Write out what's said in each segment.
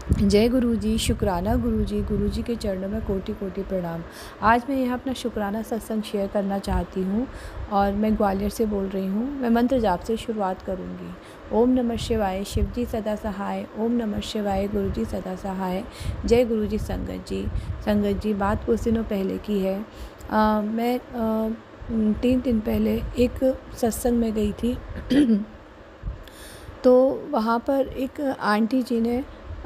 जय गुरु जी, शुक्राना गुरु जी के चरणों में कोटि कोटि प्रणाम। आज मैं यहाँ अपना शुक्राना सत्संग शेयर करना चाहती हूँ और मैं ग्वालियर से बोल रही हूँ। मैं मंत्र जाप से शुरुआत करूँगी। ओम नमः शिवाय, शिव जी सदा सहाय। ओम नमः शिवाय, गुरु जी सदा सहाय। जय गुरु जी। संगत जी, बात कुछ दिनों पहले की है। मैं 3 दिन पहले एक सत्संग में गई थी। तो वहाँ पर एक आंटी जी ने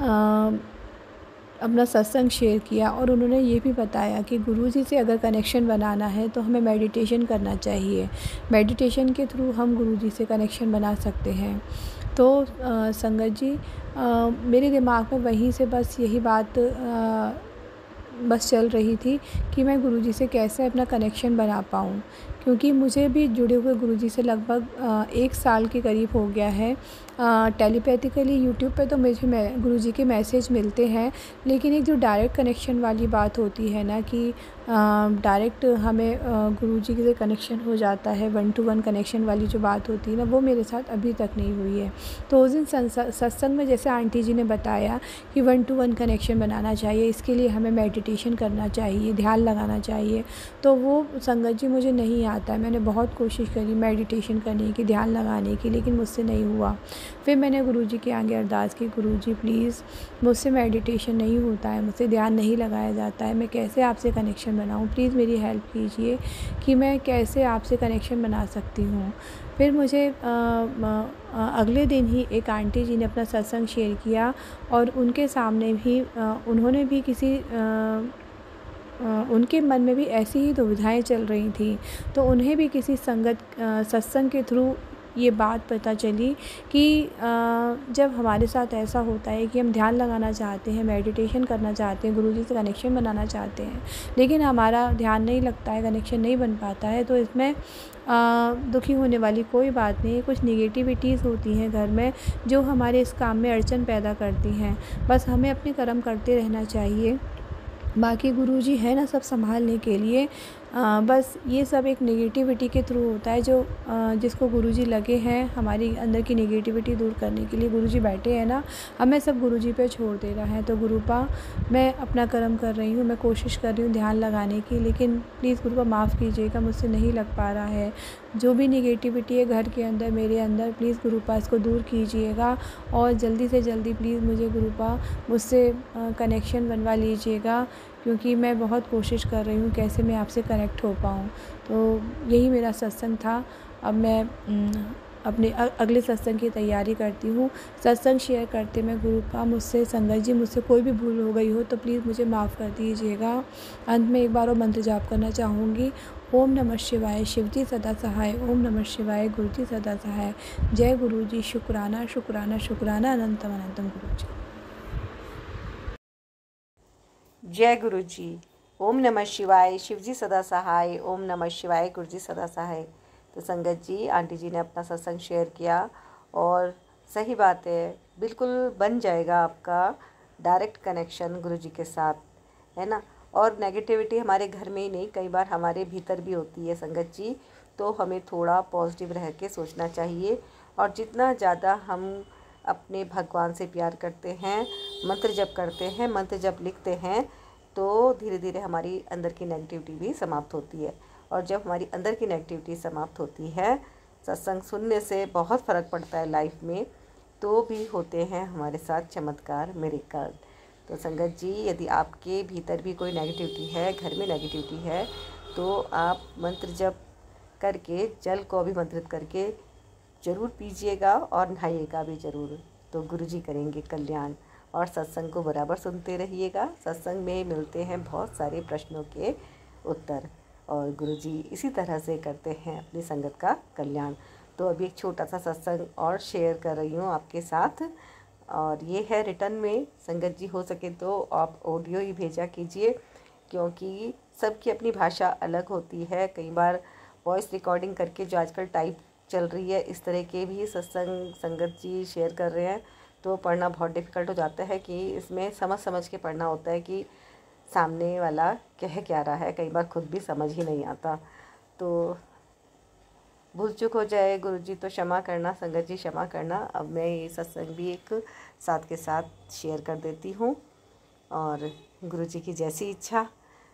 अपना सत्संग शेयर किया और उन्होंने ये भी बताया कि गुरुजी से अगर कनेक्शन बनाना है तो हमें मेडिटेशन करना चाहिए। मेडिटेशन के थ्रू हम गुरुजी से कनेक्शन बना सकते हैं। तो संगत जी, मेरे दिमाग में वहीं से बस यही बात बस चल रही थी कि मैं गुरुजी से कैसे अपना कनेक्शन बना पाऊँ, क्योंकि मुझे भी जुड़े हुए गुरुजी से लगभग 1 साल के करीब हो गया है। टेलीपैथिकली यूट्यूब पे तो मुझे गुरुजी के मैसेज मिलते हैं, लेकिन एक जो डायरेक्ट कनेक्शन वाली बात होती है ना कि डायरेक्ट हमें गुरुजी से कनेक्शन हो जाता है, 1 टू 1 कनेक्शन वाली जो बात होती है ना, वो मेरे साथ अभी तक नहीं हुई है। तो उस दिन सत्संग में जैसे आंटी जी ने बताया कि 1 टू 1 कनेक्शन बनाना चाहिए, इसके लिए हमें मेडिटेशन करना चाहिए, ध्यान लगाना चाहिए। तो वो संगत जी मुझे नहीं आता है। मैंने बहुत कोशिश करी मेडिटेशन करने की, ध्यान लगाने की, लेकिन मुझसे नहीं हुआ। फिर मैंने गुरुजी के आगे अरदास की, गुरुजी प्लीज़ मुझसे मेडिटेशन नहीं होता है, मुझसे ध्यान नहीं लगाया जाता है, मैं कैसे आपसे कनेक्शन बनाऊँ? प्लीज़ मेरी हेल्प कीजिए कि मैं कैसे आपसे कनेक्शन बना सकती हूँ। फिर मुझे अगले दिन ही एक आंटी जी ने अपना सत्संग शेयर किया और उनके सामने भी उन्होंने भी उनके मन में भी ऐसी ही दुविधाएं चल रही थी। तो उन्हें भी किसी सत्संग के थ्रू ये बात पता चली कि जब हमारे साथ ऐसा होता है कि हम ध्यान लगाना चाहते हैं, मेडिटेशन करना चाहते हैं, गुरुजी से कनेक्शन बनाना चाहते हैं, लेकिन हमारा ध्यान नहीं लगता है, कनेक्शन नहीं बन पाता है, तो इसमें दुखी होने वाली कोई बात नहीं है। कुछ निगेटिविटीज़ होती हैं घर में जो हमारे इस काम में अड़चन पैदा करती हैं। बस हमें अपने कर्म करते रहना चाहिए। बाकी गुरुजी है ना सब संभालने के लिए। बस ये सब एक नेगेटिविटी के थ्रू होता है, जो जिसको गुरुजी लगे हैं हमारी अंदर की नेगेटिविटी दूर करने के लिए गुरुजी बैठे हैं ना, हमें सब गुरुजी पे छोड़ देना है। तो गुरुपा, मैं अपना कर्म कर रही हूँ, मैं कोशिश कर रही हूँ ध्यान लगाने की, लेकिन प्लीज़ गुरुपा माफ़ कीजिएगा, मुझसे नहीं लग पा रहा है। जो भी नेगेटिविटी है घर के अंदर, मेरे अंदर, प्लीज़ गुरुपा इसको दूर कीजिएगा और जल्दी से जल्दी प्लीज़ मुझे गुरुपा मुझसे कनेक्शन बनवा लीजिएगा, क्योंकि मैं बहुत कोशिश कर रही हूँ कैसे मैं आपसे कनेक्ट हो पाऊँ। तो यही मेरा सत्संग था। अब मैं अपने अगले सत्संग की तैयारी करती हूँ। सत्संग शेयर करते मैं गुरुपा मुझसे, संगत जी मुझसे कोई भी भूल हो गई हो तो प्लीज़ मुझे माफ़ कर दीजिएगा। अंत में एक बार और मंत्र जाप करना चाहूँगी। ओम नमः शिवाय, शिव जी सदा सहाय। ओम नमः शिवाय, गुरु जी सदा सहाय। जय गुरु जी। शुक्राना शुक्राना शुक्राना, अनंतम अनंतम गुरु जी। जय गुरु जी। ओम नमः शिवाय, शिव जी सदा सहाय। ओम नमः शिवाय, गुरु जी सदा सहाय। तो संगत जी, आंटी जी ने अपना सत्संग शेयर किया और सही बात है, बिल्कुल बन जाएगा आपका डायरेक्ट कनेक्शन गुरु जी के साथ, है ना। और नेगेटिविटी हमारे घर में ही नहीं, कई बार हमारे भीतर भी होती है संगत जी। तो हमें थोड़ा पॉजिटिव रह के सोचना चाहिए और जितना ज़्यादा हम अपने भगवान से प्यार करते हैं, मंत्र जप करते हैं, मंत्र जप लिखते हैं, तो धीरे धीरे हमारी अंदर की नेगेटिविटी भी समाप्त होती है। और जब हमारी अंदर की नेगेटिविटी समाप्त होती है, सत्संग सुनने से बहुत फ़र्क पड़ता है लाइफ में, तो भी होते हैं हमारे साथ चमत्कार, मिरेकल। तो संगत जी, यदि आपके भीतर भी कोई नेगेटिविटी है, घर में नेगेटिविटी है, तो आप मंत्र जप करके, जल को अभिमंत्रित करके ज़रूर पीजिएगा और नहाइएगा भी ज़रूर। तो गुरुजी करेंगे कल्याण। और सत्संग को बराबर सुनते रहिएगा। सत्संग में मिलते हैं बहुत सारे प्रश्नों के उत्तर और गुरुजी इसी तरह से करते हैं अपनी संगत का कल्याण। तो अभी एक छोटा सा सत्संग और शेयर कर रही हूँ आपके साथ, और ये है रिटर्न में। संगत जी हो सके तो आप ऑडियो ही भेजा कीजिए, क्योंकि सबकी अपनी भाषा अलग होती है। कई बार वॉइस रिकॉर्डिंग करके जो आजकल टाइप चल रही है, इस तरह के भी सत्संग संगत जी शेयर कर रहे हैं, तो पढ़ना बहुत डिफ़िकल्ट हो जाता है कि इसमें समझ समझ के पढ़ना होता है कि सामने वाला कह क्या रहा है। कई बार खुद भी समझ ही नहीं आता। तो भूल चूक हो जाए गुरुजी तो क्षमा करना, संगत जी क्षमा करना। अब मैं ये सत्संग भी एक साथ के साथ शेयर कर देती हूँ, और गुरुजी की जैसी इच्छा।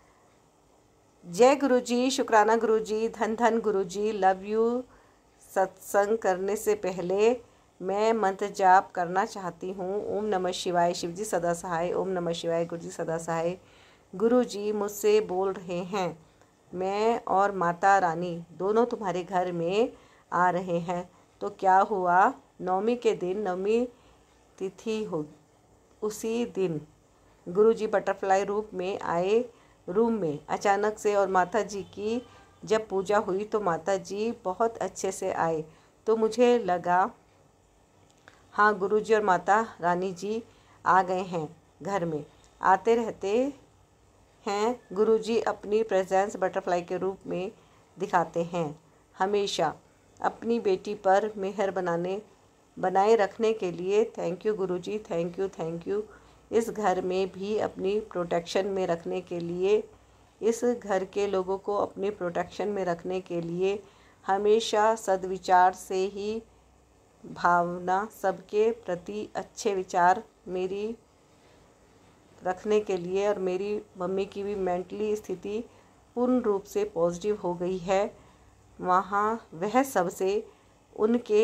जय गुरुजी, शुक्राना गुरुजी, धन धन गुरुजी, लव यू। सत्संग करने से पहले मैं मंत्र जाप करना चाहती हूँ। ओम नमः शिवाय, शिवजी सदा सहाय। ओम नमः शिवाय, गुरुजी सदा सहाय। गुरुजी मुझसे बोल रहे हैं, मैं और माता रानी दोनों तुम्हारे घर में आ रहे हैं। तो क्या हुआ, नवमी के दिन, नवमी तिथि हो, उसी दिन गुरुजी बटरफ्लाई रूप में आए रूम में अचानक से, और माता जी की जब पूजा हुई तो माता जी बहुत अच्छे से आए। तो मुझे लगा हाँ, गुरुजी और माता रानी जी आ गए हैं घर में। आते रहते हैं गुरुजी, अपनी प्रेजेंस बटरफ्लाई के रूप में दिखाते हैं। हमेशा अपनी बेटी पर मेहर बनाए रखने के लिए thank you Guruji, thank you, thank you. इस घर में भी अपनी प्रोटेक्शन में रखने के लिए, इस घर के लोगों को अपनी प्रोटेक्शन में रखने के लिए हमेशा सद्विचार से ही भावना, सबके प्रति अच्छे विचार मेरी रखने के लिए, और मेरी मम्मी की भी मेंटली स्थिति पूर्ण रूप से पॉजिटिव हो गई है। वहाँ वह सबसे उनके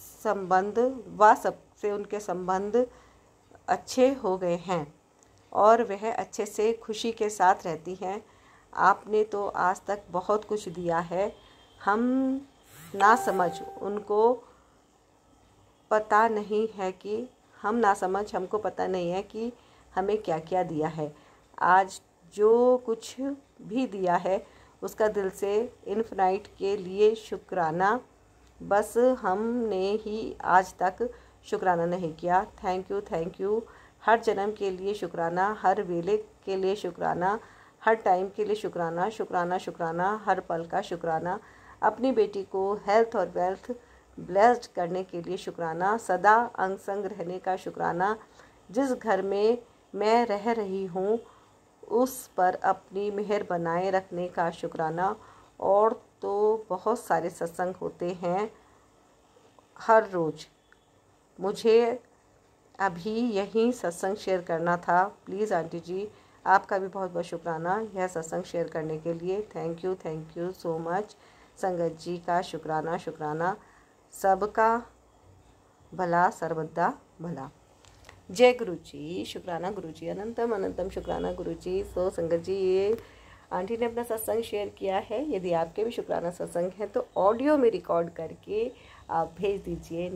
संबंध अच्छे हो गए हैं, और वह अच्छे से खुशी के साथ रहती हैं। आपने तो आज तक बहुत कुछ दिया है, हम ना समझ उनको पता नहीं है कि हमको पता नहीं है कि हमें क्या क्या दिया है। आज जो कुछ भी दिया है उसका दिल से इन्फिनाइट के लिए शुक्राना। बस हमने ही आज तक शुक्राना नहीं किया। Thank you, thank you. हर जन्म के लिए शुक्राना, हर वेले के लिए शुक्राना, हर टाइम के लिए शुक्राना, शुक्राना, शुक्राना, हर पल का शुक्राना। अपनी बेटी को हेल्थ और वेल्थ ब्लेस्ड करने के लिए शुक्राना, सदा अंग संग रहने का शुक्राना। जिस घर में मैं रह रही हूँ उस पर अपनी मेहर बनाए रखने का शुक्राना। और तो बहुत सारे सत्संग होते हैं हर रोज़, मुझे अभी यही सत्संग शेयर करना था। प्लीज़ आंटी जी, आपका भी बहुत बहुत शुक्राना यह सत्संग शेयर करने के लिए। Thank you so much. संगत जी का शुक्राना, शुक्राना। सबका भला सर्वदा भला। जय गुरु जी, शुक्राना गुरु जी, अनंतम अनंतम शुक्राना गुरु जी। सो संगत जी, ये आंटी ने अपना सत्संग शेयर किया है। यदि आपके भी शुक्राना सत्संग है तो ऑडियो में रिकॉर्ड करके आप भेज दीजिए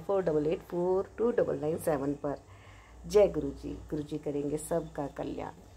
9548842997 पर। जय गुरु जी, गुरु जी करेंगे सबका कल्याण।